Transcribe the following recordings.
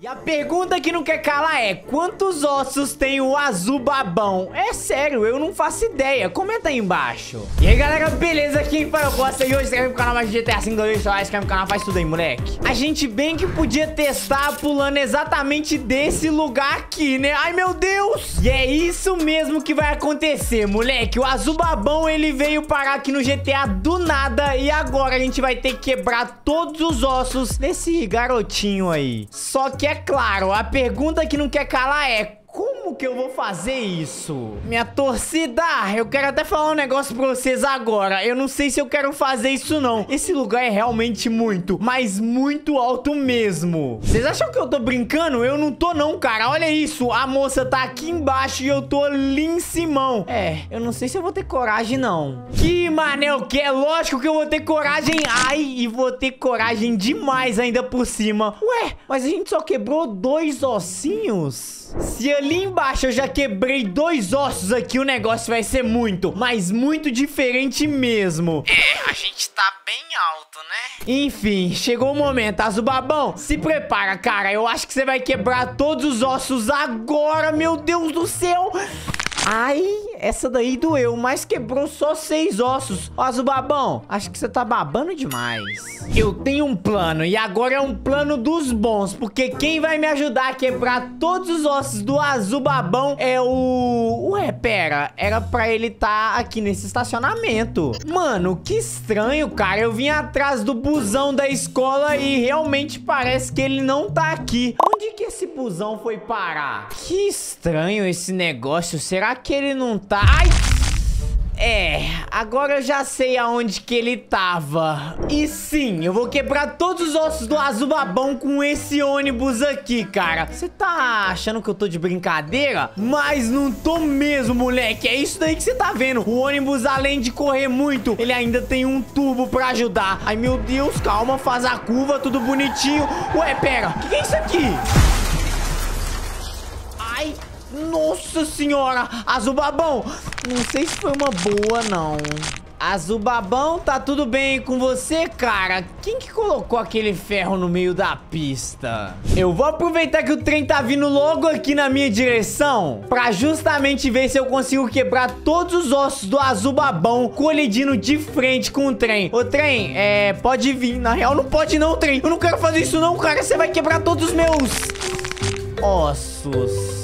E a pergunta que não quer calar é: quantos ossos tem o Azubabão? É sério, eu não faço ideia. Comenta aí embaixo. E aí, galera, beleza? Quem fala, eu gosto e hoje você no canal mais de GTA 5 2 reais, que no canal faz tudo aí, moleque. A gente bem que podia testar pulando exatamente desse lugar aqui, né? Ai, meu Deus! E é isso mesmo que vai acontecer, moleque. O Azubabão, ele veio parar aqui no GTA do nada e agora a gente vai ter que quebrar todos os ossos desse garotinho aí. Só que é claro, a pergunta que não quer calar é: como que eu vou fazer isso? Minha torcida, eu quero até falar um negócio pra vocês agora. Eu não sei se eu quero fazer isso não. Esse lugar é realmente muito, mas muito alto mesmo. Vocês acham que eu tô brincando? Eu não tô não, cara. Olha isso, a moça tá aqui embaixo e eu tô ali em cima. Eu não sei se eu vou ter coragem não. Que mané o que? É lógico que eu vou ter coragem. Ai, e vou ter coragem demais ainda por cima. Ué, mas a gente só quebrou 2 ossinhos? Se ali embaixo eu já quebrei 2 ossos aqui, o negócio vai ser muito, mas muito diferente mesmo. A gente tá bem alto, né? Enfim, chegou o momento. Azubabão, se prepara, cara. Eu acho que você vai quebrar todos os ossos agora, meu Deus do céu. Ai, essa daí doeu, mas quebrou só 6 ossos. Ó, Azubabão, acho que você tá babando demais. Eu tenho um plano, e agora é um plano dos bons, porque quem vai me ajudar a quebrar todos os ossos do Azubabão é o... Ué, pera, era pra ele tá aqui nesse estacionamento. Mano, que estranho, cara. Eu vim atrás do busão da escola e realmente parece que ele não tá aqui. Onde que esse busão foi parar? Que estranho esse negócio. Será que ele não tá... Ai! Agora eu já sei aonde que ele tava. E sim, eu vou quebrar todos os ossos do Azubabão com esse ônibus aqui, cara. Você tá achando que eu tô de brincadeira? Mas não tô mesmo, moleque. É isso daí que você tá vendo. O ônibus, além de correr muito, ele ainda tem um turbo pra ajudar. Ai, meu Deus, calma, faz a curva, tudo bonitinho. Ué, pera, o que é isso aqui? Ai... Nossa senhora, Azubabão, não sei se foi uma boa, não. Azubabão, tá tudo bem com você, cara? Quem que colocou aquele ferro no meio da pista? Eu vou aproveitar que o trem tá vindo logo aqui na minha direção pra justamente ver se eu consigo quebrar todos os ossos do Azubabão colidindo de frente com o trem. Ô, trem, pode vir. Na real, não pode não, trem. Eu não quero fazer isso não, cara. Você vai quebrar todos os meus ossos.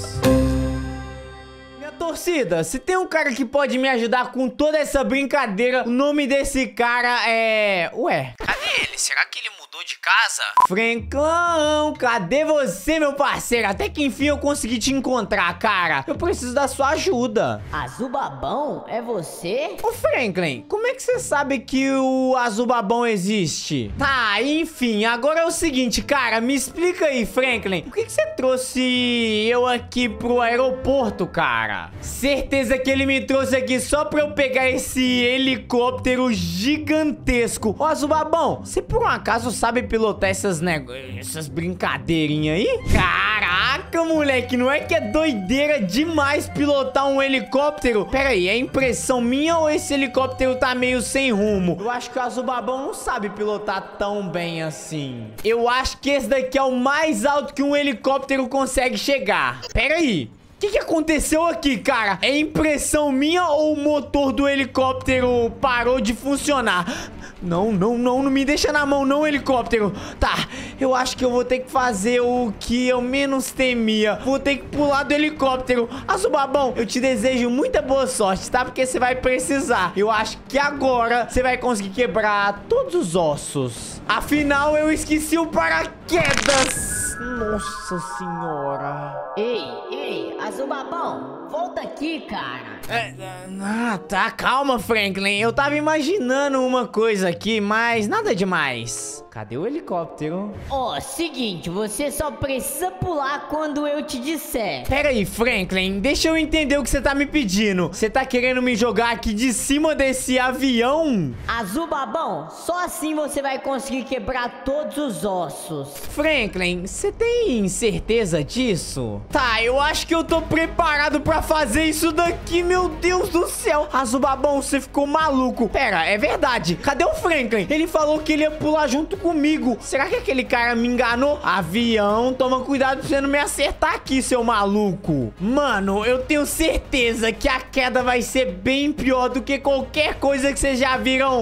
Torcida, se tem um cara que pode me ajudar com toda essa brincadeira, o nome desse cara é... Ué, cadê ele? Será que ele mudou de casa? Franklin, cadê você, meu parceiro? Até que enfim eu consegui te encontrar, cara. Eu preciso da sua ajuda. Azubabão? É você? Ô, Franklin, como é que você sabe que o Azubabão existe? Tá, enfim, agora é o seguinte, cara, me explica aí, Franklin. Por que você trouxe eu aqui pro aeroporto, cara? Certeza que ele me trouxe aqui só pra eu pegar esse helicóptero gigantesco. Ó, Azubabão, você por um acaso sabe pilotar essas brincadeirinhas aí? Caraca, moleque, não é que é doideira demais pilotar um helicóptero? Pera aí, é impressão minha ou esse helicóptero tá meio sem rumo? Eu acho que o Azubabão não sabe pilotar tão bem assim. Eu acho que esse daqui é o mais alto que um helicóptero consegue chegar. Pera aí. O que aconteceu aqui, cara? É impressão minha ou o motor do helicóptero parou de funcionar? Não me deixa na mão não, helicóptero. Tá, eu acho que eu vou ter que fazer o que eu menos temia. Vou ter que pular do helicóptero. Azubabão, eu te desejo muita boa sorte, tá? Porque você vai precisar. Eu acho que agora você vai conseguir quebrar todos os ossos. Afinal, eu esqueci o paraquedas. Nossa senhora. Ei, Azubabão, volta aqui, cara. Tá, calma, Franklin. Eu tava imaginando uma coisa aqui, mas nada demais. Cadê o helicóptero? Seguinte, você só precisa pular quando eu te disser. Pera aí, Franklin, deixa eu entender o que você tá me pedindo. Você tá querendo me jogar aqui de cima desse avião? Azubabão, só assim você vai conseguir quebrar todos os ossos. Franklin, você tem tem certeza disso? Tá, eu acho que eu tô preparado pra fazer isso daqui, meu Deus do céu. Azubabão, você ficou maluco. Pera, é verdade. Cadê o Franklin? Ele falou que ele ia pular junto comigo. Será que aquele cara me enganou? Avião, toma cuidado pra você não me acertar aqui, seu maluco. Mano, eu tenho certeza que a queda vai ser bem pior do que qualquer coisa que vocês já viram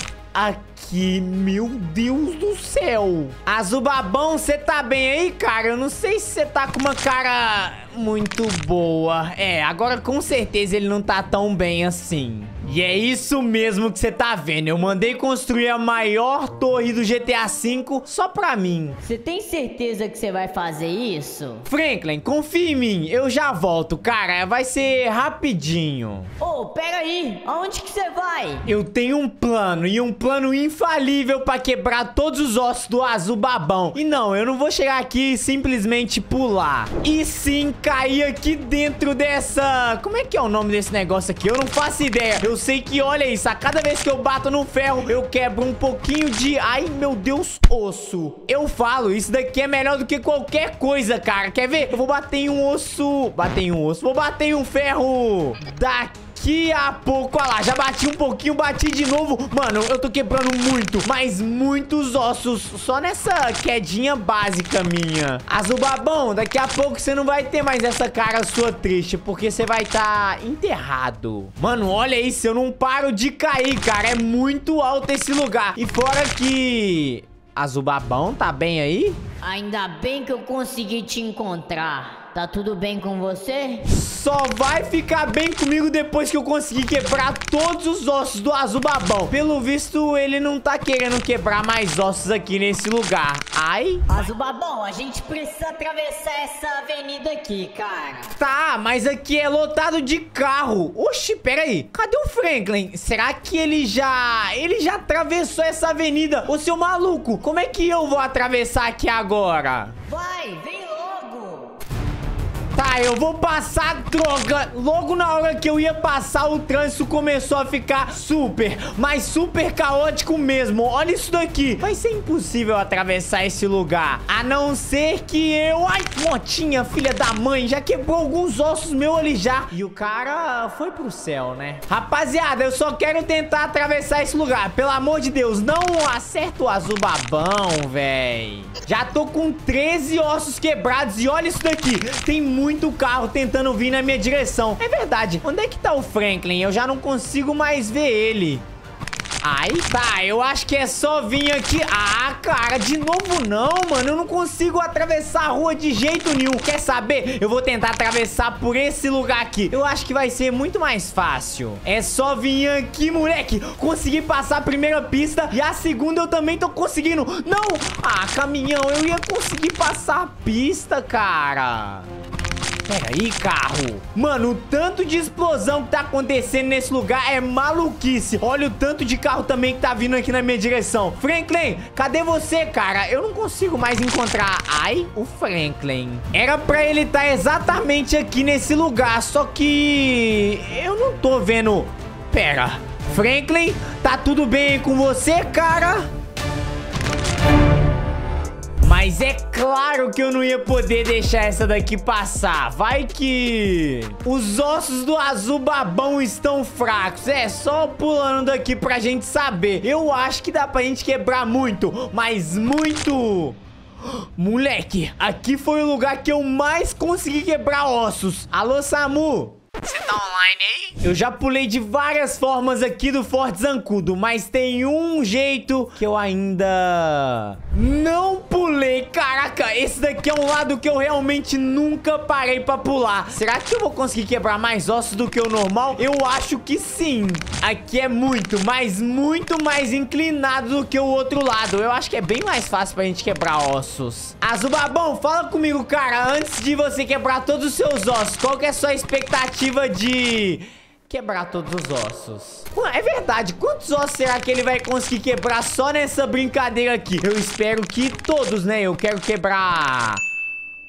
aqui. Meu Deus do céu. Azubabão, você tá bem aí, cara? Eu não sei se você tá com uma cara muito boa. É, agora com certeza ele não tá tão bem assim. E é isso mesmo que você tá vendo. Eu mandei construir a maior torre do GTA V só pra mim. Você tem certeza que você vai fazer isso? Franklin, confia em mim. Eu já volto, cara. Vai ser rapidinho. Ô, pera aí. Aonde que você vai? Eu tenho um plano, e um plano infalível pra quebrar todos os ossos do Azubabão. E não, eu não vou chegar aqui e simplesmente pular. E sim, cair aqui dentro dessa... Como é que é o nome desse negócio aqui? Eu não faço ideia. Eu sei que, olha isso, a cada vez que eu bato no ferro, eu quebro um pouquinho de... Ai, meu Deus, osso. Eu falo, isso daqui é melhor do que qualquer coisa, cara. Quer ver? Eu vou bater em um osso... Vou bater em um ferro daqui a pouco. Olha lá, já bati um pouquinho, bati de novo. Mano, eu tô quebrando muito, mas muitos ossos só nessa quedinha básica minha. Azubabão, daqui a pouco você não vai ter mais essa cara sua triste, porque você vai estar enterrado. Mano, olha isso, eu não paro de cair, cara. É muito alto esse lugar. E fora que... Azubabão, tá bem aí? Ainda bem que eu consegui te encontrar. Tá tudo bem com você? Só vai ficar bem comigo depois que eu conseguir quebrar todos os ossos do Azubabão. Pelo visto, ele não tá querendo quebrar mais ossos aqui nesse lugar. Ai. Azubabão, a gente precisa atravessar essa avenida aqui, cara. Tá, mas aqui é lotado de carro. Oxi, pera aí. Cadê o Franklin? Será que ele já atravessou essa avenida? Ô, seu maluco, como é que eu vou atravessar aqui agora? Vai, vem logo. Tá, eu vou passar, droga. Logo na hora que eu ia passar, o trânsito começou a ficar super, mas super caótico mesmo. Olha isso daqui. Vai ser impossível atravessar esse lugar, a não ser que eu... Ai, motinha, filha da mãe, já quebrou alguns ossos meus ali já. E o cara foi pro céu, né? Rapaziada, eu só quero tentar atravessar esse lugar. Pelo amor de Deus, não acerta o Azubabão, véi. Já tô com 13 ossos quebrados e olha isso daqui. Tem muito carro tentando vir na minha direção. É verdade. Onde é que tá o Franklin? Eu já não consigo mais ver ele. Ai, tá, eu acho que é só vir aqui. Ah, cara, de novo não, mano. Eu não consigo atravessar a rua de jeito nenhum. Quer saber? Eu vou tentar atravessar por esse lugar aqui. Eu acho que vai ser muito mais fácil. É só vir aqui, moleque. Consegui passar a primeira pista e a segunda eu também tô conseguindo. Não! Ah, caminhão, eu ia conseguir passar a pista, cara. Pera aí, carro. Mano, o tanto de explosão que tá acontecendo nesse lugar é maluquice. Olha o tanto de carro também que tá vindo aqui na minha direção. Franklin, cadê você, cara? Eu não consigo mais encontrar. Ai, o Franklin. Era pra ele estar exatamente aqui nesse lugar, só que... eu não tô vendo... Pera. Franklin, tá tudo bem com você, cara? Mas é claro que eu não ia poder deixar essa daqui passar. Vai que os ossos do Azubabão estão fracos. É só pulando daqui pra gente saber. Eu acho que dá pra gente quebrar muito, mas muito. Moleque, aqui foi o lugar que eu mais consegui quebrar ossos. Alô, Samu? Você tá online aí? Eu já pulei de várias formas aqui do Forte Zancudo, mas tem um jeito que eu ainda não pulei. Caraca, esse daqui é um lado que eu realmente nunca parei pra pular. Será que eu vou conseguir quebrar mais ossos do que o normal? Eu acho que sim. Aqui é muito mais inclinado do que o outro lado. Eu acho que é bem mais fácil pra gente quebrar ossos. Azubabão, fala comigo, cara. Antes de você quebrar todos os seus ossos, qual que é a sua expectativa de quebrar todos os ossos? É verdade, quantos ossos será que ele vai conseguir quebrar só nessa brincadeira aqui? Eu espero que todos, né? Eu quero quebrar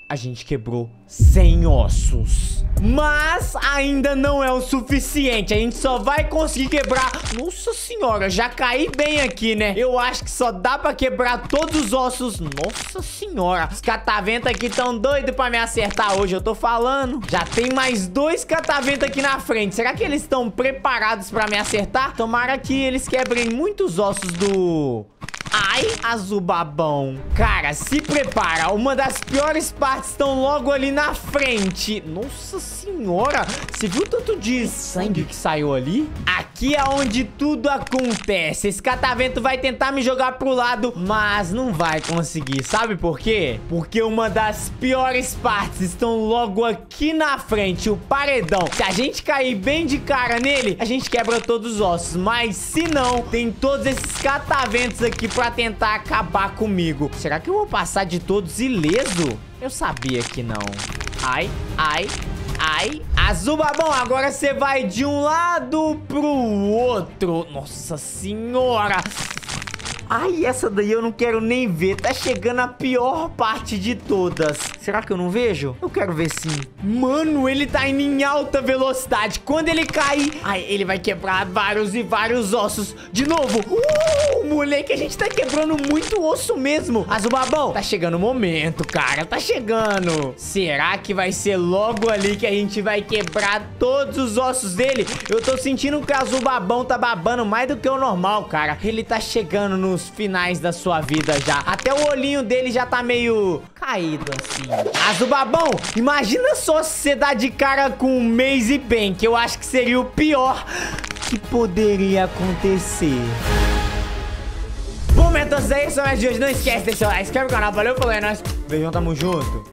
A gente quebrou 100 ossos. Mas ainda não é o suficiente. A gente só vai conseguir quebrar... Nossa senhora, já caí bem aqui, né? Eu acho que só dá pra quebrar todos os ossos. Nossa senhora. Os cataventos aqui tão doidos pra me acertar hoje, eu tô falando. Já tem mais 2 cataventos aqui na frente. Será que eles estão preparados pra me acertar? Tomara que eles quebrem muitos ossos do... Ai, Azubabão. Cara, se prepara. Uma das piores partes estão logo ali na frente. Nossa senhora. Você viu o tanto de sangue que saiu ali? Aqui é onde tudo acontece. Esse catavento vai tentar me jogar pro lado, mas não vai conseguir. Sabe por quê? Porque uma das piores partes estão logo aqui na frente. O paredão. Se a gente cair bem de cara nele, a gente quebra todos os ossos. Mas se não, tem todos esses cataventos aqui pra tentar acabar comigo. Será que eu vou passar de todos ileso? Eu sabia que não. Ai, ai, ai. Azubabão, agora você vai de um lado pro outro. Nossa senhora. Ai, essa daí eu não quero nem ver. Tá chegando a pior parte de todas. Será que eu não vejo? Eu quero ver sim. Mano, ele tá indo em alta velocidade. Quando ele cair, ai, ele vai quebrar vários e vários ossos. De novo. Moleque, a gente tá quebrando muito osso mesmo. Azubabão, tá chegando o momento, cara. Tá chegando. Será que vai ser logo ali que a gente vai quebrar todos os ossos dele? Eu tô sentindo que o Azubabão tá babando mais do que o normal, cara. Ele tá chegando nos finais da sua vida já. Até o olhinho dele já tá meio caído assim. Azubabão, imagina só se você dá de cara com o Maze Bank. Eu acho que seria o pior que poderia acontecer. Bom, metas, é isso, mas de hoje não esquece de deixar o like, se inscreve no canal, valeu, falou, é nóis. Beijão, tamo junto.